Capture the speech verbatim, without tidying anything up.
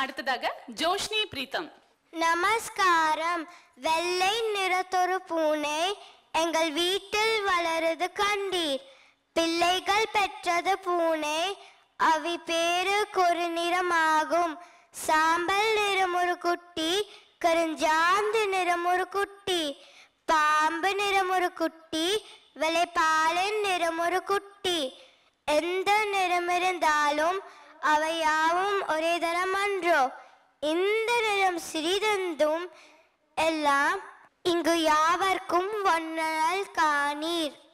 அடுத்ததாக ஜோஷ்னி பிரீத்தம். நமஸ்காரம். வெள்ளை நிறத்தொரு பூனை எங்கள் வீட்டில் வளருது கண்டீர். பிள்ளைகள் பெற்றது பூனை, அவி பேரு ஒரு நிறமாகும். சாம்பல் நிறம் ஒரு குட்டி, கருஞ்சாந்து நிறம் ஒரு குட்டி, பாம்பு நிறம் ஒரு குட்டி, வெள்ளைப்பாலின் நிறம் ஒரு குட்டி. எந்த நிறம் இருந்தாலும் அவையாவும் ஒரே தரம் அன்றோ. இந்த நிறம் சிறிதெந்தும் எல்லாம் இங்கு யாவர்க்கும் ஒன்னல் காணீர்.